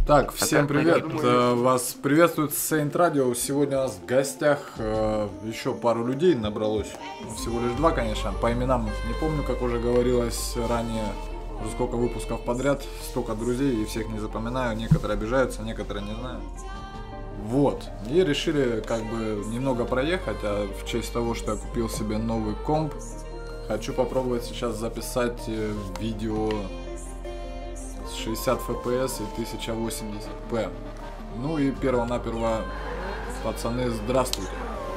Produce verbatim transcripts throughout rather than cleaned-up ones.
Так, всем привет! Вас приветствует Saint Radio. Сегодня у нас в гостях э, еще пару людей набралось. Всего лишь два, конечно. По именам не помню, как уже говорилось ранее. Уже сколько выпусков подряд, столько друзей, и всех не запоминаю. Некоторые обижаются, некоторые не знаю. Вот. И решили как бы немного проехать, а в честь того, что я купил себе новый комп, хочу попробовать сейчас записать видео с шестьдесят эф пи эс и тысяча восемьдесят пэ. Ну и перво-наперво, пацаны, здравствуйте.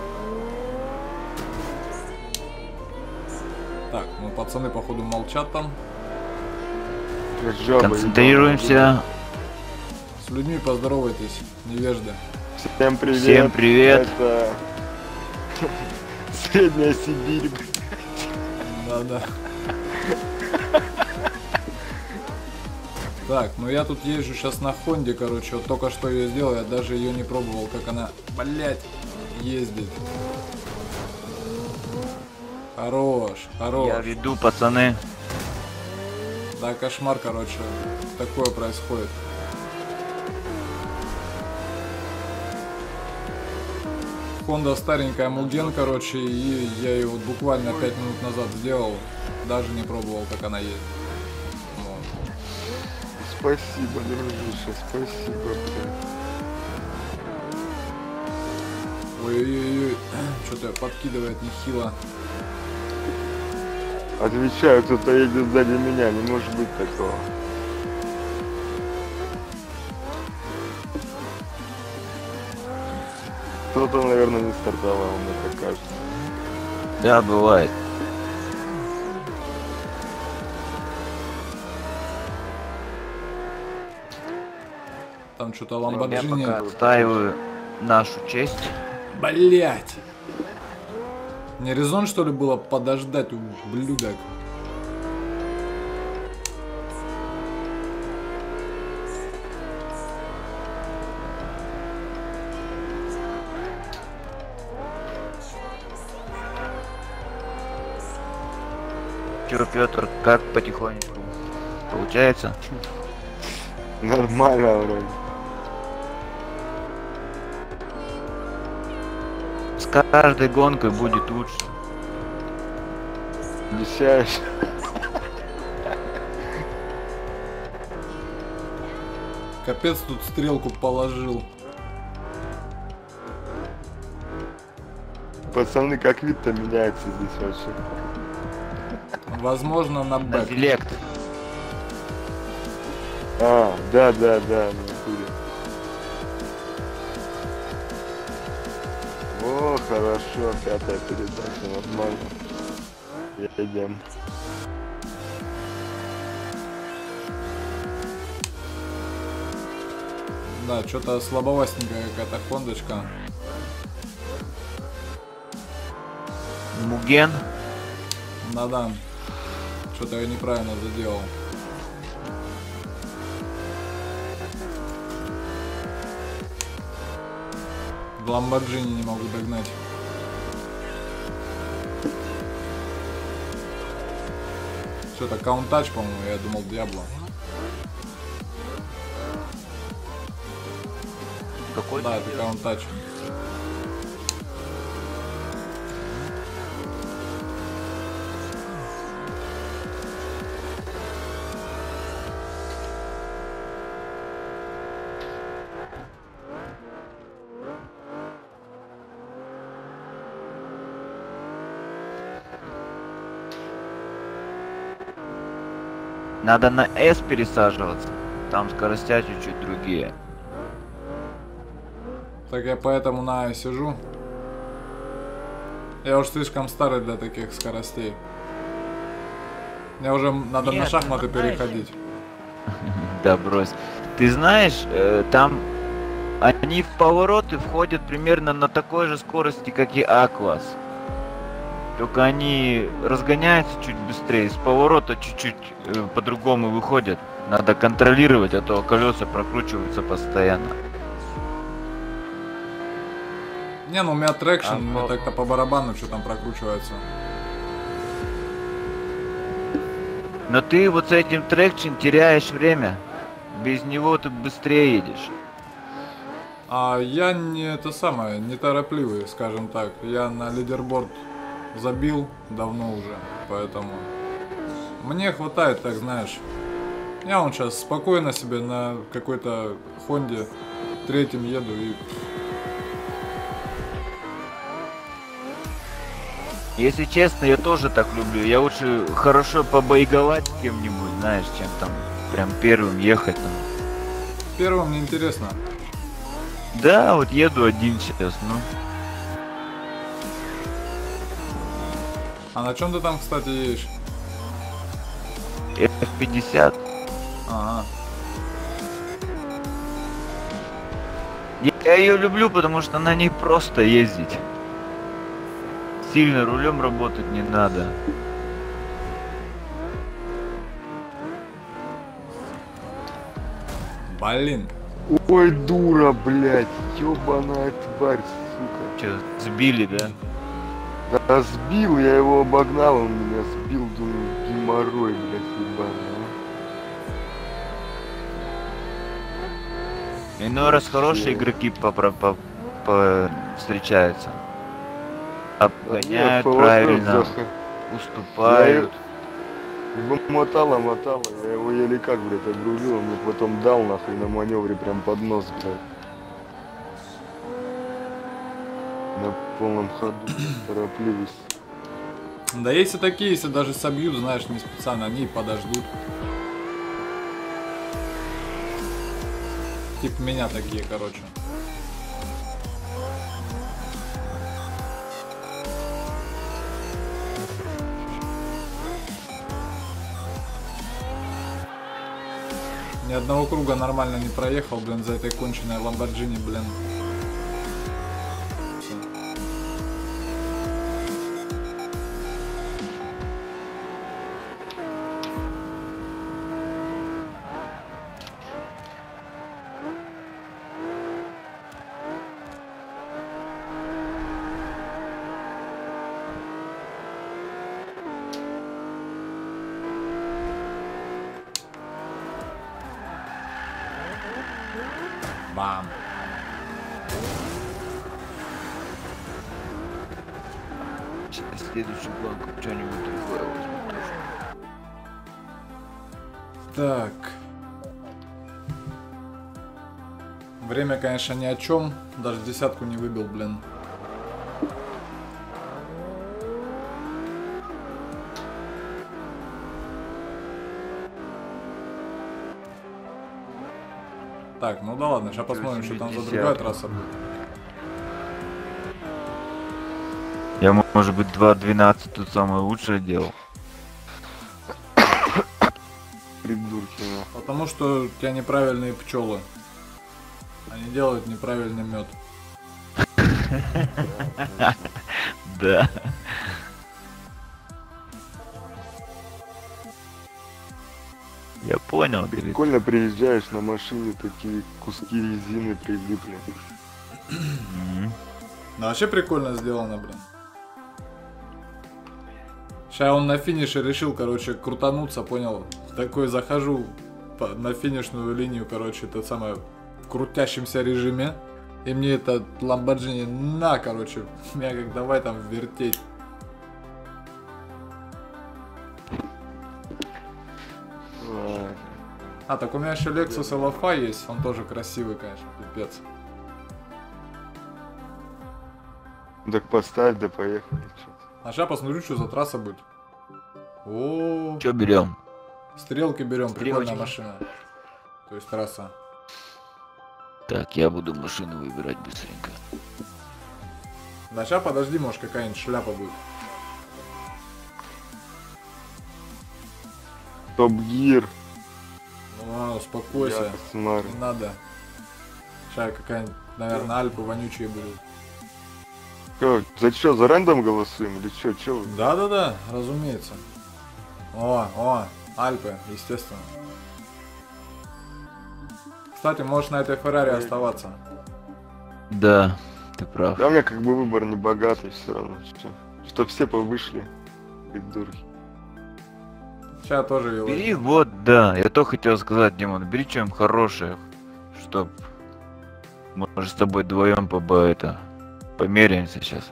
Так, ну пацаны походу молчат там. Концентрируемся. С людьми поздоровайтесь, невежды. Всем привет. Всем привет. Это Средняя Сибирь. Да-да. Так, ну я тут езжу сейчас на Хонде, короче, вот только что ее сделал, я даже ее не пробовал, как она, блять, ездит. Хорош, хорош. Я веду, пацаны. Да, кошмар, короче, такое происходит. Honda старенькая Mugen, короче, и я ее вот буквально пять минут назад сделал, даже не пробовал, как она едет. Спасибо, дружище, спасибо. Ой-ой-ой, что-то подкидывает нехило. Отвечаю, кто-то едет сзади меня, не может быть такого. Кто-то, наверное, не стартовал, мне так кажется. Да, бывает. Там что-то Я Lamborghini. пока отстаиваю нашу честь. Блять! Не резон, что ли, было подождать, ублюдок? Чё, Петр, как потихонечку? Получается? Нормально вроде. С каждой гонкой будет лучше. Обещаешь? Капец, тут стрелку положил. Пацаны, как вид-то меняется здесь вообще. Возможно, на На бэк. селект. А, да, да, да, на натуре. О, хорошо, пятая передача, нормально. Едем. Да, что-то слабовастенькая какая-то хондочка. Муген. Да-да. Что-то я неправильно заделал. Lamborghini не могу догнать. Что-то Countach, по-моему, я думал Diablo. Какой? Да, это Countach. Надо на S пересаживаться. Там скоростя чуть-чуть другие. Так я поэтому на А сижу. Я уж слишком старый для таких скоростей. Мне уже надо Нет, на шахматы ну, знаешь. переходить. Да брось. Ты знаешь, э, там они в повороты входят примерно на такой же скорости, как и А-класс. Только они разгоняются чуть быстрее, с поворота чуть-чуть э, по-другому выходят. Надо контролировать, а то колеса прокручиваются постоянно. Не, ну у меня трекшн, А, мне по- так-то по барабану, что там прокручивается. Но ты вот с этим трекшн теряешь время. без него ты быстрее едешь. А я не это самое, не торопливый, скажем так. Я на лидерборд забил давно уже, поэтому мне хватает, так знаешь. Я вон сейчас спокойно себе на какой-то Хонде третьем еду и... Если честно, я тоже так люблю. Я лучше хорошо побоеговать с кем-нибудь, знаешь, чем там прям первым ехать там. Первым неинтересно. Да, вот еду один сейчас, ну. А на чем ты там, кстати, едешь? эф пятьдесят. Ага. Я ее люблю, потому что на ней просто ездить. Сильно рулем работать не надо. Блин. Ой, дура, блядь, ёбаная тварь, сука. Че, сбили, да? Да сбил, я его обогнал, он меня сбил, думаю, геморрой, блядь, ебаный. Иной раз хорошие игроки по, по, по, по встречаются. Обгоняют правильно, уступают. Его мотало, мотало, я его еле как, блядь, огрузил, он мне потом дал нахуй на маневре прям под нос, блядь. На полном ходу, торопливость. Да если такие, если даже собьют, знаешь, не специально, они и подождут. Типа меня такие, короче. Ни одного круга нормально не проехал, блин, за этой конченной Ламборджини, блин. Бам. Сейчас следующую гонку что-нибудь другое возьму тоже. Так. Время, конечно, ни о чем. Даже десятку не выбил, блин. Так, ну да ладно, сейчас посмотрим, что там за другая трасса будет. Я, может быть, два двенадцать тут самое лучшее делал. Придурки, нахуй. Потому что у тебя неправильные пчелы. Они делают неправильный мед. Да. Я понял, говорит. Прикольно приезжаешь на машине, такие куски резины прилипли. Мгм. Ну вообще прикольно сделано, блин. Сейчас он на финише решил, короче, крутануться, понял? Такой захожу по- на финишную линию, короче, это самое, в крутящемся режиме. И мне этот Ламборджини на, короче, меня как давай там вертеть. А, А, так у меня еще Lexus эл эф ай есть, он тоже красивый, конечно, пипец. так поставь, да поехали. чё. А сейчас посмотрю, что за трасса будет. О, Что берем? стрелки берем, прикольная Стрелочки. машина. То есть трасса. Так, я буду машину выбирать быстренько. Да сейчас подожди, может какая-нибудь шляпа будет. Топ Гир. Ну, успокойся, Смар. не надо. Сейчас какая-нибудь, наверное, Альпы вонючие будут. Чё, за что, за рандом голосуем или что, что вы? Да-да-да, разумеется. О, о, Альпы, естественно. Кстати, можешь на этой Феррари оставаться. Да, ты прав. Да, у меня как бы выбор не богатый все равно. Что, что все повышли, придурки. Сейчас тоже его. Бери, вот, да. Я то хотел сказать, Димон, бери чем хорошее, чтоб может с тобой вдвоем по это померяемся сейчас.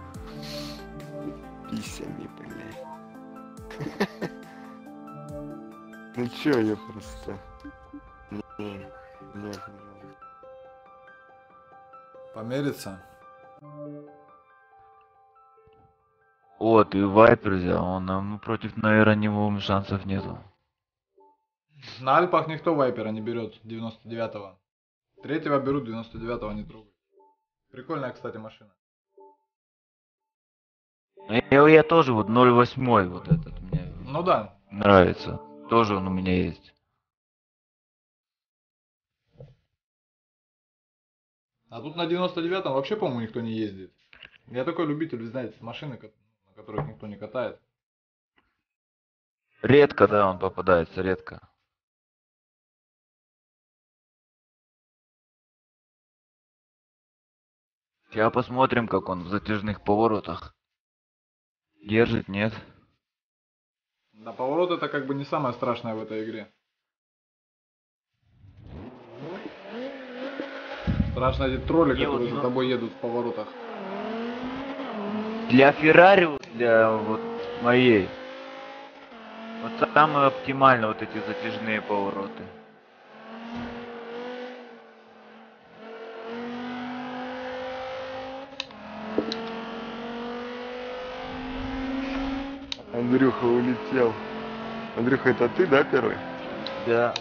Писями, блядь. Ну чё, я просто... Не, не, Помериться? О, ты Вайпер взял, он ну, против, наверное, него шансов нету. На Альпах никто Вайпера не берет девяносто девятого. Третьего берут, девяносто девятого не трогают. Прикольная, кстати, машина. Я, я тоже вот ноль восемь вот этот мне Ну да. нравится. Тоже он у меня есть. А тут на девяносто девятом вообще, по-моему, никто не ездит. Я такой любитель, знаете, машины, на которых никто не катает. Редко, да, он попадается, редко. Сейчас посмотрим, как он в затяжных поворотах. Держит, нет? Да, поворот это как бы не самое страшное в этой игре. Страшно эти тролли, Не, которые вот, за ну... тобой едут в поворотах. Для Феррари, для вот моей, вот самое оптимально вот эти затяжные повороты. Андрюха улетел. Андрюха, это ты, да, первый? Да.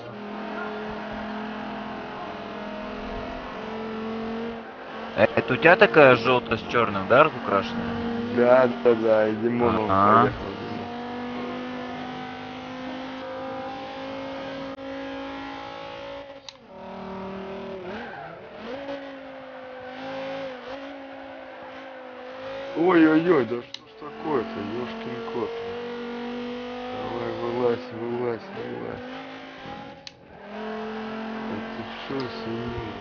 Это у тебя такая желтая с черным, да, разукрашенная? Да, да, да, и Димон он Ага. поехал. Ой-ой-ой, да что ж такое-то, ёшкин кот. Давай, вылазь, вылазь, вылазь. Это что, свинья?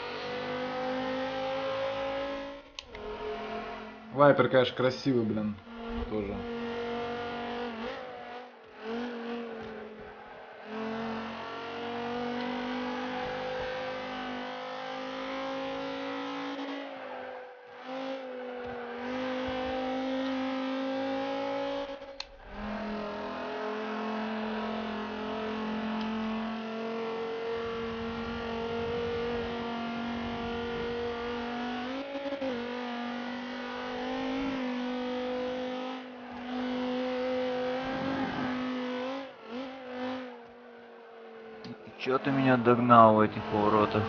Вайпер, конечно, красивый, блин, тоже. Чё ты меня догнал в этих поворотах?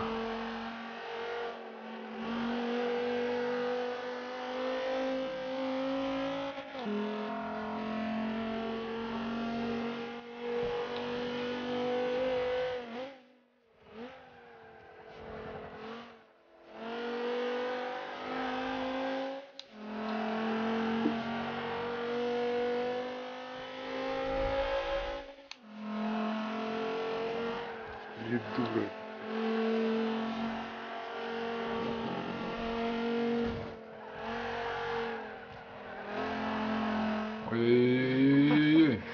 Придурок. Ой-ой-ой-ой-ой.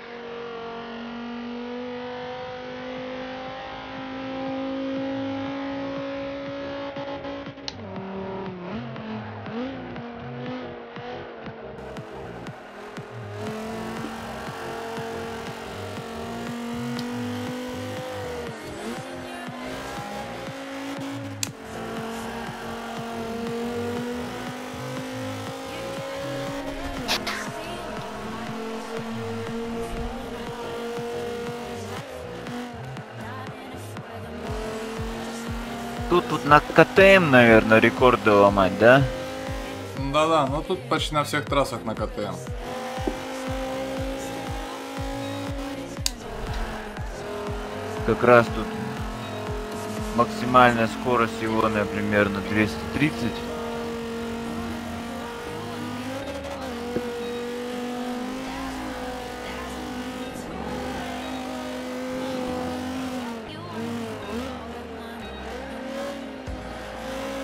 Тут, тут на КТМ, наверное, рекорды ломать, да? Да-да, ну тут почти на всех трассах на КТМ. Как раз тут максимальная скорость его, например, на двести тридцать.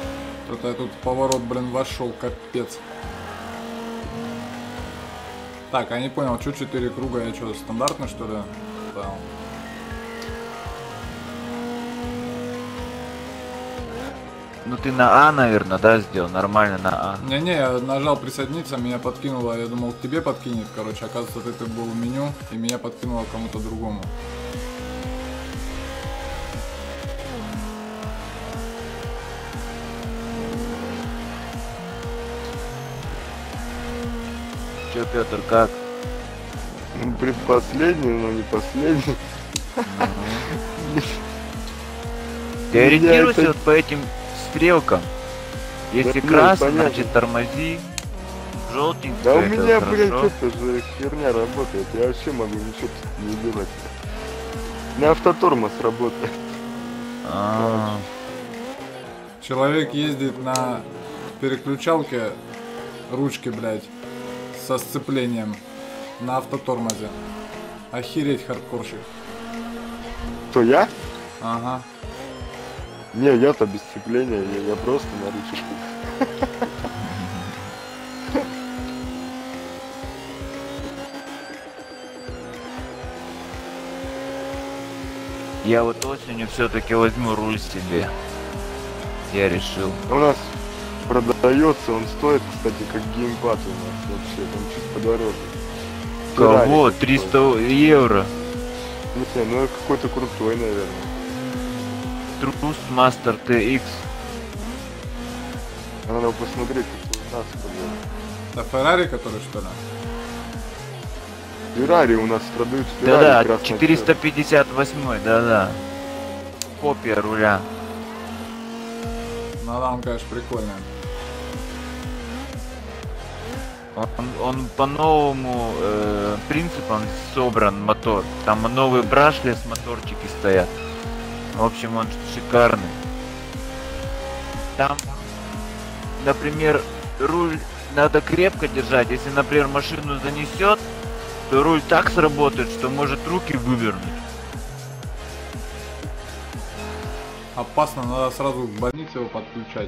Что-то я тут в поворот, блин, вошел, капец. Так, я не понял, что четыре круга, я что, стандартный что ли? Да. Ну ты на А, наверное, да, сделал? Нормально на А. Не-не, я нажал присоединиться, меня подкинуло, я думал, тебе подкинет, короче, оказывается, ты, ты был в меню, и меня подкинуло кому-то другому. Че, Петр, как? Ну, предпоследний, но не последний. Ты Меня ориентируйся это- вот по этим стрелкам. Если Да, красный, понятно. значит тормози. Желтенький, Да у это меня, блядь, хорошо. это же херня работает. Я вообще могу ничего тут не делать. У меня автотормоз работает. А, Человек ездит на переключалке ручки, блядь, со сцеплением на автотормозе. Охереть, хардкорщик. То я? Ага. Не, я-то без сцепления, я, я просто на ручку. я вот осенью все-таки возьму руль себе. Я решил. У нас продается, он стоит, кстати, как геймпад у нас вообще, там чуть подороже. Кого? Ferrari триста евро. какой-то. Не, ну какой-то крутой, наверное. Трус Master ти икс. Надо посмотреть, как у нас подороже. Это Феррари, который что ли? Феррари у нас продают Ferrari Да-да, красно-черный. четыреста пятьдесят восемь, да-да. Копия руля. Ну да, он, конечно, прикольный. Он, он по новому э, принципам собран мотор. Там новые брашлес моторчики стоят. В общем, он шикарный. Там, например, руль надо крепко держать. Если, например, машину занесет, то руль так сработает, что может руки вывернуть. Опасно, надо сразу к больнице его подключать.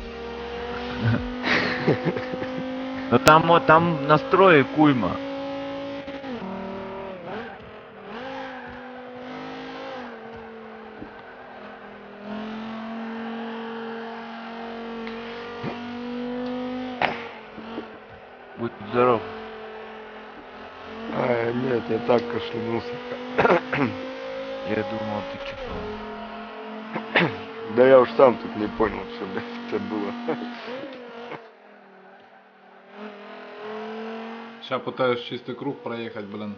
Но там, вот- там настрои куйма. Будь здоров. А, нет, я так кашлянулся. Я думал, ты чихал. Да я уж сам тут не понял, что, блядь, это было. Сейчас пытаюсь чистый круг проехать, блин.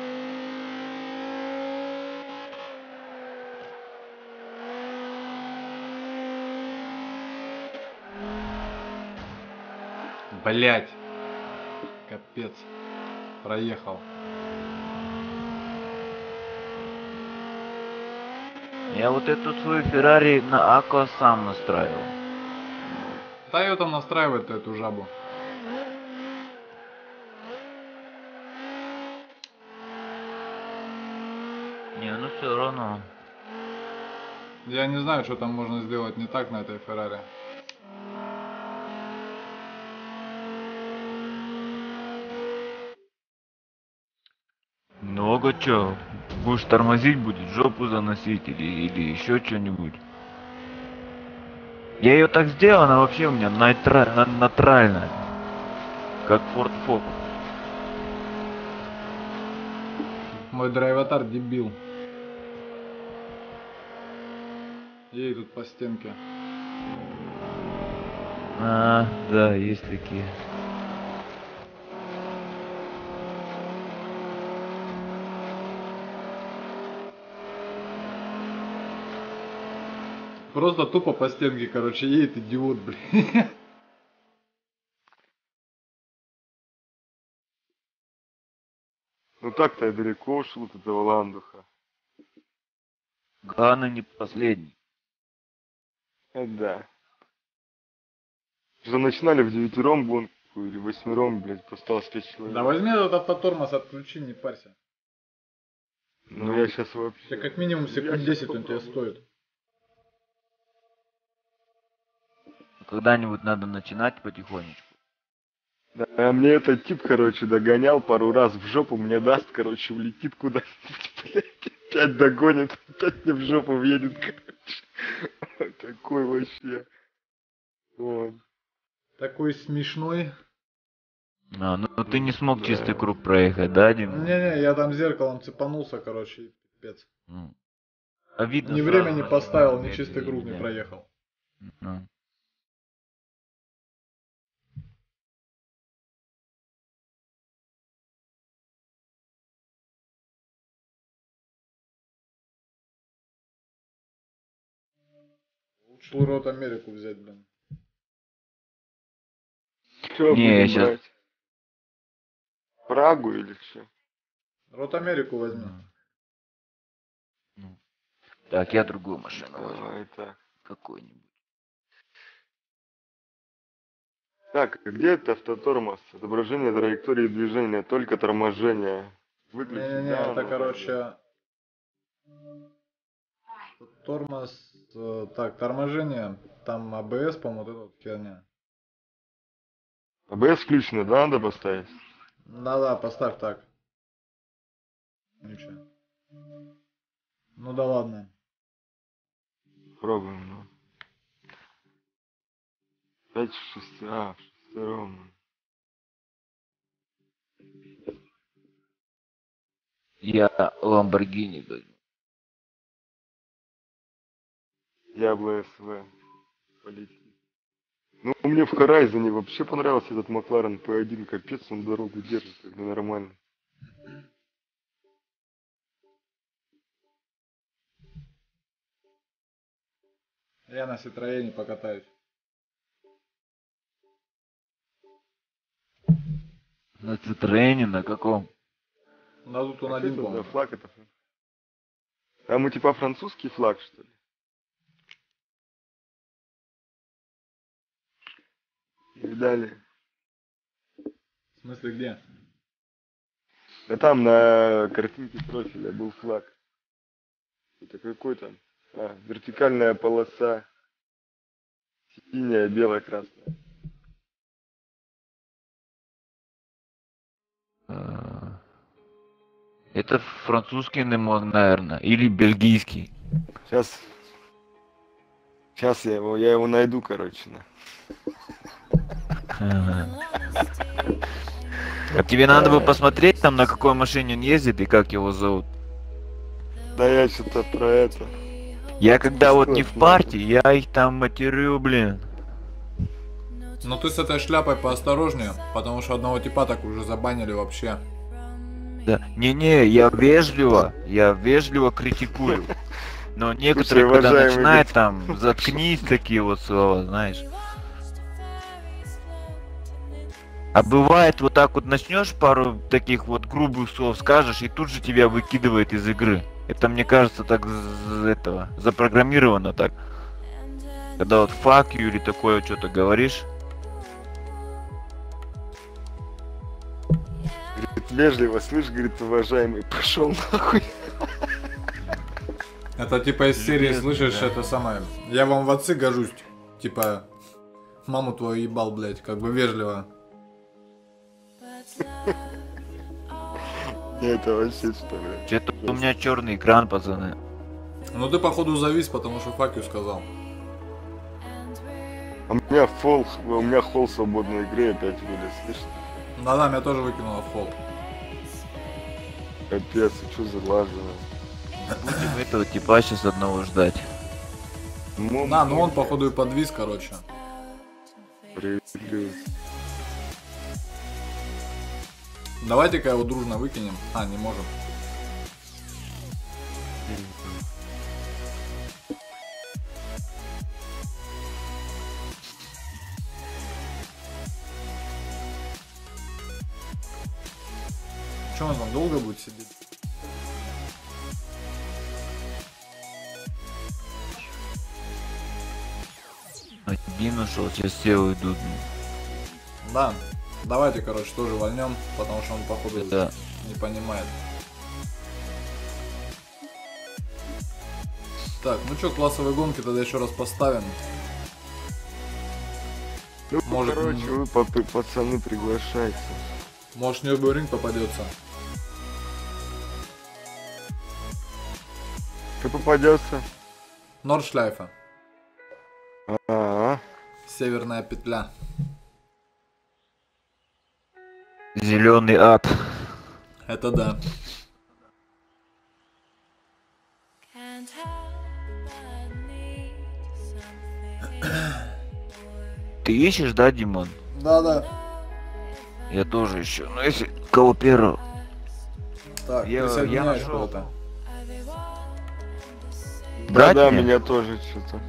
Блять. Капец. Проехал. Я вот эту свою Феррари на Аква сам настраивал. Тойота настраивает эту жабу. Не, ну все равно. Я не знаю, что там можно сделать не так на этой Феррари. Много чё. Будешь тормозить, будет жопу заносить или, или еще что-нибудь. Я ее так сделал, она вообще у меня нейтра- на- нейтральная. Как Ford Focus. Мой драйватар дебил. Ей тут по стенке. А, да, есть такие. Просто тупо по стенке, короче, едет идиот, блин. Ну так-то я далеко ушел от этого ландуха. Главное не последний. Это да. Что начинали в девятером гонку или восьмером, блядь, осталось пять человек. Да возьми этот автотормоз, отключи, не парься. Ну я сейчас вообще... Тебе как минимум Я секунд щас десять он тебе попробую. стоит. Когда-нибудь надо начинать потихонечку. Да, а мне этот тип, короче, догонял пару раз в жопу, мне даст, короче, улетит куда-нибудь, блядь, опять догонит, опять мне в жопу въедет, короче. Такой вообще. Вот. Такой смешной. А, ну ну ты не смог Да. чистый круг проехать, да, Дим? Не-не, я там зеркалом цепанулся, короче, и пипец. М. А видно Ни сразу, время не что поставил, надо ни чистый круг не медленнее. проехал. Ну. Лучше Рот Америку взять, блин. Что Не, я будем щас- брать? Прагу или что? Рот Америку возьми. Ну. Так, я другую машину возьму. Давай так. Какой-нибудь. Так, а где это автотормоз? Отображение траектории движения, только торможение. Выключить, Не-не-не, да, это, ну, короче... Тормоз... э, Так, торможение. Там А Б С, по-моему, вот эта вот херня. А Б С включено, да, надо поставить? Да-да, поставь так. Ничего. Ну да ладно. Пробуем, ну. Пять в шести, а, в шестером. Я Ламборгини возьму. Я Б С В. Полетит. Ну, мне в Хорайзоне вообще понравился этот Макларен П один, капец, он дорогу держит, как бы нормально. Я на Ситроене покатаюсь. На Цитроене, на каком? Да тут он А один, что это за по-моему. флаг это? Там у типа французский флаг, что ли? Видали? В смысле, где? Да там на картинке профиля был флаг. Это какой там? А, вертикальная полоса. Синяя, белая, красная. А, Это французский, наверное, или бельгийский. Сейчас. Сейчас я его, я его найду, короче. На. Ага. А тебе надо бы посмотреть там, на какой машине он ездит и как его зовут. Да я что-то про это. Я когда вот не в Сколько партии, я их там матерю, блин. Ну ты с этой шляпой поосторожнее, потому что одного типа так уже забанили вообще. Да. Не-не, я вежливо, я вежливо критикую. Но некоторые, Слушай, когда уважаемый начинают гид. там, заткнись, такие вот слова, знаешь. А бывает вот так вот начнешь пару таких вот грубых слов скажешь, и тут же тебя выкидывает из игры. Это, мне кажется, так з- этого запрограммировано так. Когда вот fuck you или такое что-то говоришь. Говорит, вежливо, слышь, говорит, уважаемый, пошел нахуй. Это типа из серии, Любезно, слышишь, да. это самое. Я вам в отцы гожусь. Типа, маму твою ебал, блядь, как бы вежливо. Это вообще что ли? Что-то у меня черный экран, пацаны. Ну ты походу завис, потому что факю сказал. А у меня фол, у меня холл свободной игры опять вылез, слышишь? Да-да, меня тоже выкинуло в холл. Капец, что за лажено. Будем этого типа сейчас одного ждать. Да, ну он походу и подвис, короче. Справедливость. Давайте-ка его дружно выкинем. А, не можем. Че он там долго будет сидеть? Один ушел, сейчас все уйдут. Да. Давайте, короче, тоже вольнем, потому что он походу Да. не понимает. Так, ну что, классовые гонки тогда еще раз поставим. Ну, Может, короче, м- вы, папы, пацаны, приглашайте. Может, Нюрбуринг попадется. Что попадется? Нордшляйфа. А, Северная петля. Зеленый ад. Это да. Can't help but need something. Ты ищешь, да, Димон? Да-да. Я тоже ищу. Ну если кого первого. Так, Я- присоединяюсь я нашел. куда-то. Брать да, мне? меня тоже что-то.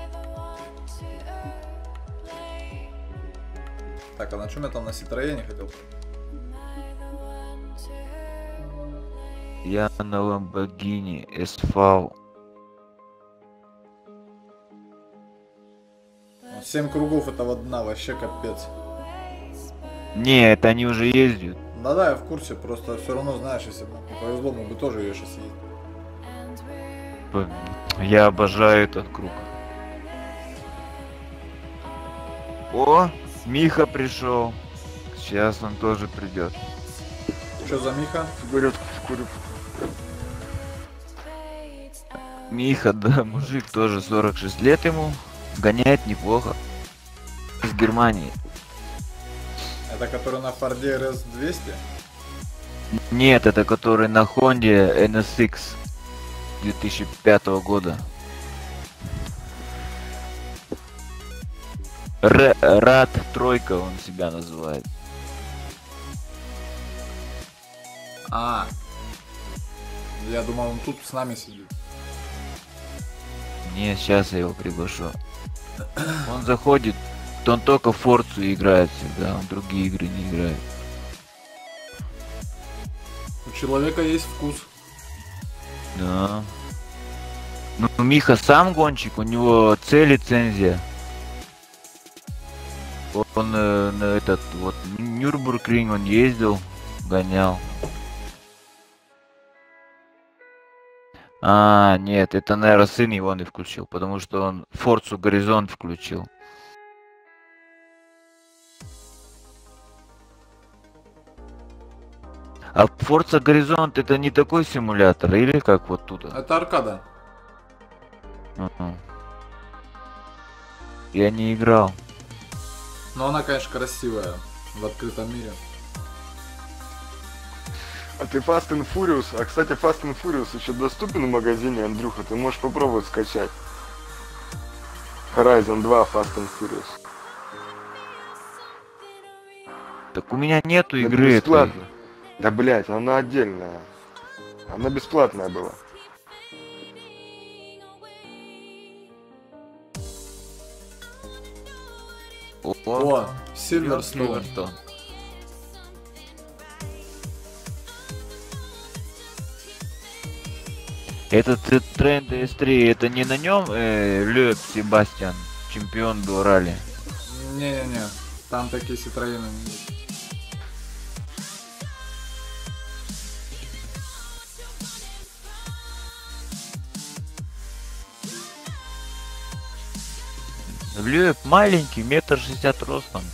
Так, а на чем я там на Citroёне хотел? Я на Lamborghini эс ви. Семь кругов этого дна, вообще капец. Не, это они уже ездят. Да-да, я в курсе, просто все равно знаешь, если бы нам не повезло, мы бы тоже ее сейчас ездили. П- Я обожаю этот круг. О, Миха пришел. Сейчас он тоже придет. Что за Миха? Говорят, курю. Миха, да, мужик тоже сорок шесть лет ему. Гоняет неплохо. Из Германии. Это который на Форде эр эс двести? Нет, это который на Хонде эн эс икс две тысячи пятого года. Р- Рад тройка он себя называет. А, я думал, он тут с нами сидит. Не, сейчас я его приглашу. Он заходит, то он только в Форцу играет всегда, он другие игры не играет. У человека есть вкус. Да. Ну, Миха сам гонщик, у него С лицензия. Он э, на этот вот Нюрбургринг он ездил, гонял. А, нет, это, наверное, сын его не включил, потому что он Форцу Горизонт включил. А Forza Горизонт это не такой симулятор, или как вот тут? Это аркада. Ага. Я не играл. Но она, конечно, красивая в открытом мире. А ты Fast and Furious? А, кстати, Fast and Furious еще доступен в магазине, Андрюха, ты можешь попробовать скачать. Horizon два Fast and Furious. Так у меня нету Это игры этой. бесплатно. Да, блять, она отдельная. Она бесплатная была. О, О, Сильверстоун. Сильверстоун. Этот э, тренд эс три, это не на нем э, Лёб Себастьян, чемпион был ралли. Не-не-не, там такие Citroёны не есть. Лёб маленький, метр шестьдесят ростом.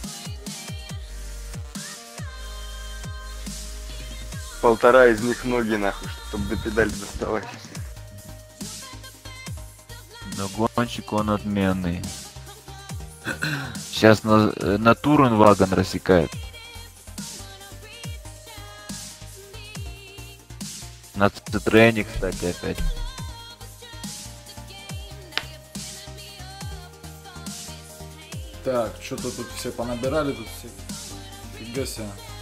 Полтора из них ноги нахуй, чтобы до педали доставать. Но гонщик он отменный. Сейчас на, э, на Туренваген рассекает. На Цитрене, кстати, опять. Так, что-то тут все понабирали, тут все. Фига себе.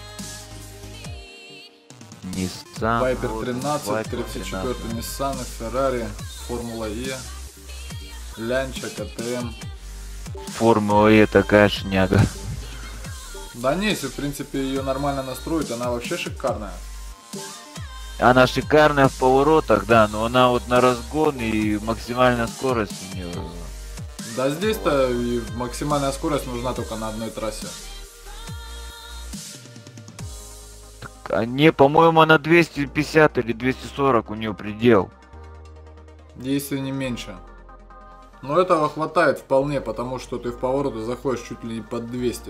Nissan. Вайпер вот, тринадцать, Viper тридцать четыре тринадцать. Nissan, Ferrari, Формула Е, Лянча, КТМ. Формула Е такая шняга. Да не, если в принципе ее нормально настроить, она вообще шикарная. Она шикарная в поворотах, да, но она вот на разгон и максимальная скорость у нее. Да здесь-то и максимальная скорость нужна только на одной трассе. А не, по-моему, она двести пятьдесят или двести сорок у нее предел. Если не меньше. Но этого хватает вполне, потому что ты в повороты заходишь чуть ли не под двести.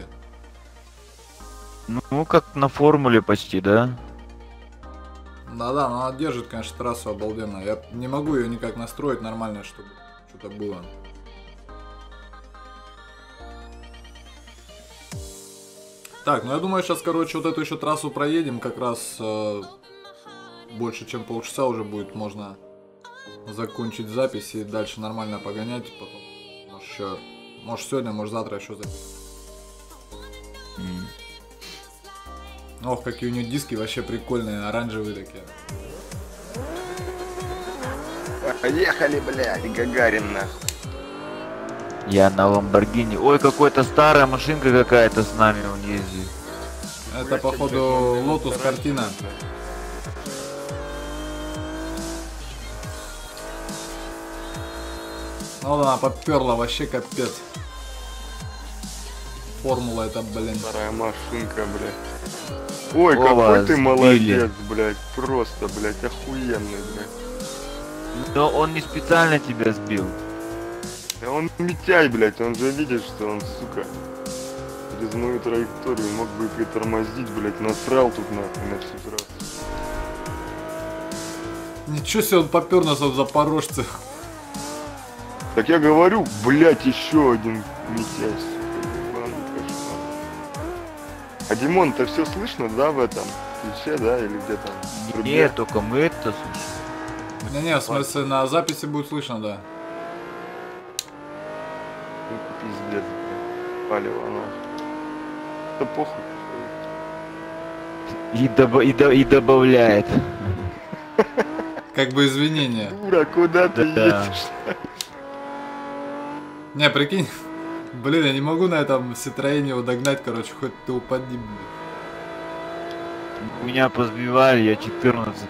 Ну, как на формуле почти, да? Да-да, но она держит, конечно, трассу обалденно. Я не могу ее никак настроить нормально, чтобы что-то было. Так, ну я думаю, сейчас, короче, вот эту еще трассу проедем. Как раз э, больше, чем полчаса уже будет. Можно закончить запись и дальше нормально погонять. Потом, может, еще, может сегодня, может завтра еще запись. М. Ох, какие у нее диски вообще прикольные, оранжевые такие. Поехали, блядь, Гагарин нахуй. Я на Ламборгини. Ой, какой-то старая машинка какая-то с нами он ездит. Это, походу, Lotus картина. Ну, она поперла вообще капец. Формула это, блин. Старая машинка, блядь. Ой, Вова, какой ты сбили. молодец, блядь. Просто, блядь, охуенный, блядь. Но он не специально тебя сбил. Да он Митяй, блядь, он же видит, что он, сука, через мою траекторию мог бы и притормозить, блядь, насрал тут нахуй на всю трассу. Ничего себе, он попер нас от запорожцев. Так я говорю, блядь, еще один Митяй, сука, ебаный кошмар. А Димон-то все слышно, да, в этом ключе, да, или где там? в трубе? Нет, только мы это слушаем. Не-не, в смысле, на записи будет слышно, да. Ну, пиздец, блядь, палево нахуй. Да похуй. И, добо- и, до- и добавляет. Как бы извинения. Дура, куда ты Да. едешь? Не, прикинь. Блин, я не могу на этом Citroёне его догнать, короче, хоть ты упади, блин. Меня позбивали, я четырнадцатый.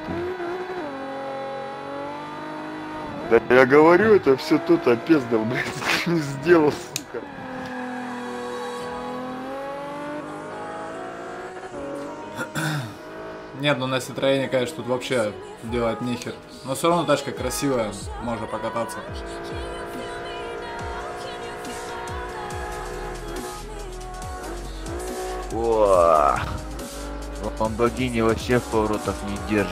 Да я говорю, это все тут опездал, блядь, не сделал, сука. Нет, ну на Citroёне, конечно, тут вообще делать нехер. Но все равно тачка красивая, можно покататься. О, Ламборгини вообще в поворотах не держит.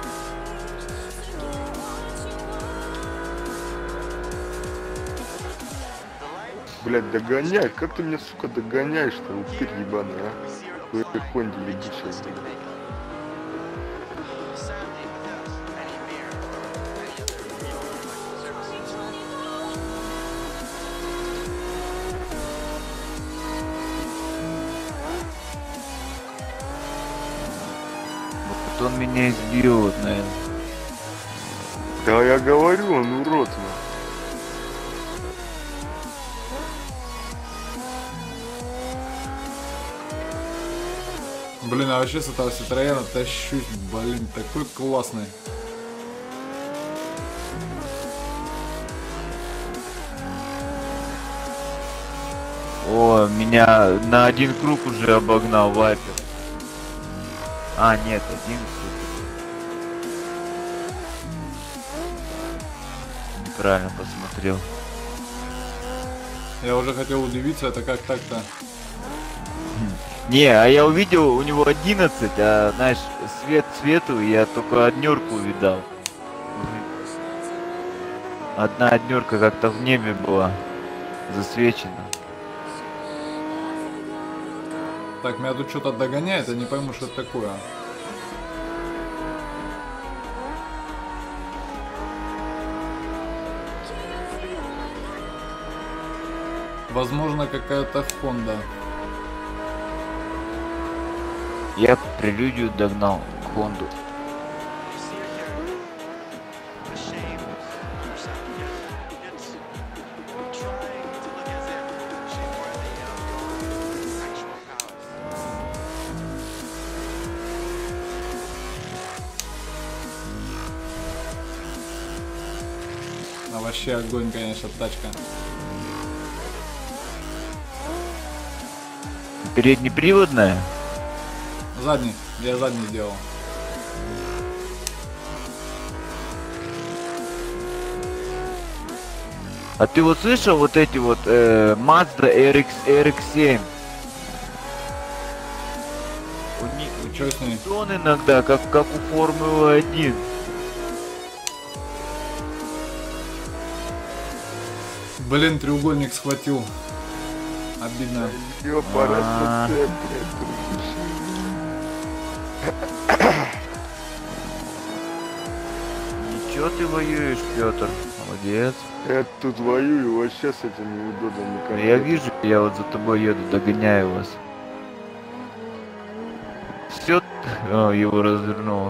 Блядь, догоняй, как ты меня, сука, догоняешь-то, упырь ебаный, а? Вы Хонде ебучая, блядь. Вот он меня избил, вот, наверное. Да я говорю, он урод, нахуй. Блин, а вообще с этого Citroёна тащусь, блин, такой классный. О, меня на один круг уже обогнал Вайпер. А, нет, один круг. Неправильно посмотрел. Я уже хотел удивиться, это как так-то. Не, а я увидел у него одиннадцать, а знаешь, свет свету, я только однерку увидал. Одна однерка как-то в небе была засвечена. Так, меня тут что-то догоняет, я не пойму, что это такое. Возможно, какая-то Honda. Я прелюдию догнал Хонду. А вообще огонь, конечно, тачка. Переднеприводная? Задний, я задний сделал. А ты вот слышал вот эти вот э, Mazda эр икс, эр икс семь? У них, у Чё с ней? них тон иногда, как, как у Формулы один. Блин, треугольник схватил. Обидно. А. Ничего ты воюешь, Петр? Молодец. Я тут воюю, вообще с этим неудобно никому. Я вижу, я вот за тобой еду, догоняю вас. Все, его развернуло.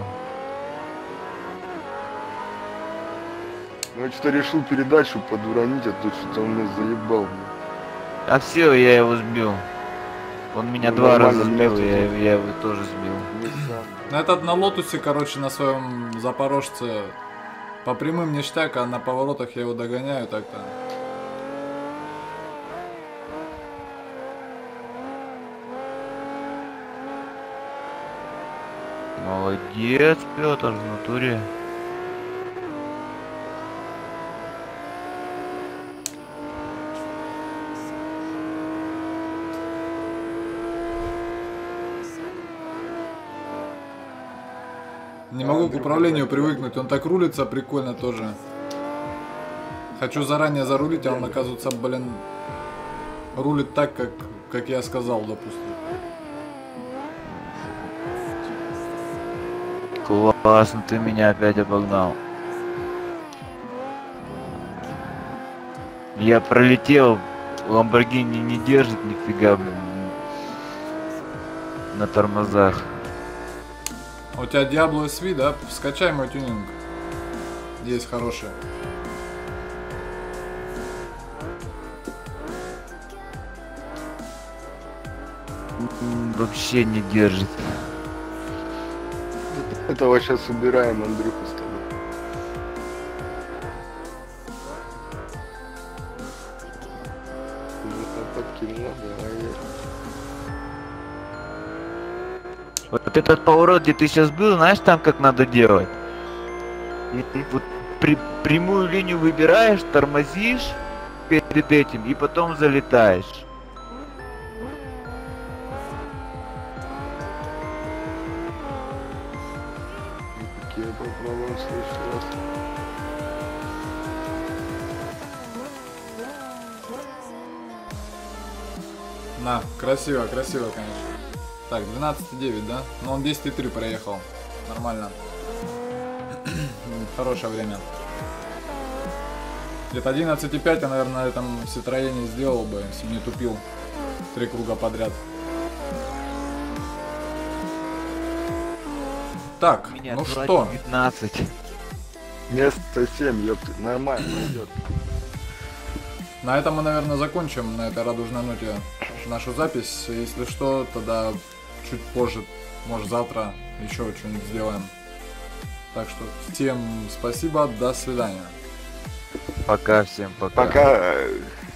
Ну, я что-то решил передачу подуронить, а тут что-то он меня заебал. блин. А все, я его сбил. Он меня Ну, два раза нормально, меня сбил, тут я, вот- я его тоже сбил. Не сам. На этот на лотусе, короче, на своем запорожце по прямым ништяк, а на поворотах я его догоняю так-то. Молодец, Петр, в натуре. Не могу к управлению привыкнуть, он так рулится прикольно тоже. Хочу заранее зарулить, а он, оказывается, блин, рулит так, как, как я сказал, допустим. Классно, ты меня опять обогнал. Я пролетел, Ламборгини не держит нифига, блин, на тормозах. А у тебя Diablo эс ви, да? Скачай мой тюнинг. Есть хороший. М, Вообще не держит. Этого сейчас убираем, Андрюху, с тобой. Ну, подкинул, давай. Вот этот поворот, где ты сейчас был, знаешь, там как надо делать? Вот при, прямую линию выбираешь, тормозишь перед этим и потом залетаешь. Я попробую в следующий раз. На, красиво, красиво, конечно. Так, двенадцать девять, да? Ну он десять три проехал. Нормально. Хорошее время. Где-то одиннадцать пять я, наверное, на этом Citroёне сделал бы, если бы не тупил три круга подряд. Так, Меня ну два что? девятнадцать. Место семь, ёпты, нормально идет. На этом мы, наверное, закончим, на этой радужной ноте, нашу запись. Если что, тогда чуть позже, может завтра, еще что-нибудь сделаем. Так что всем спасибо, до свидания. Пока всем, пока. Пока.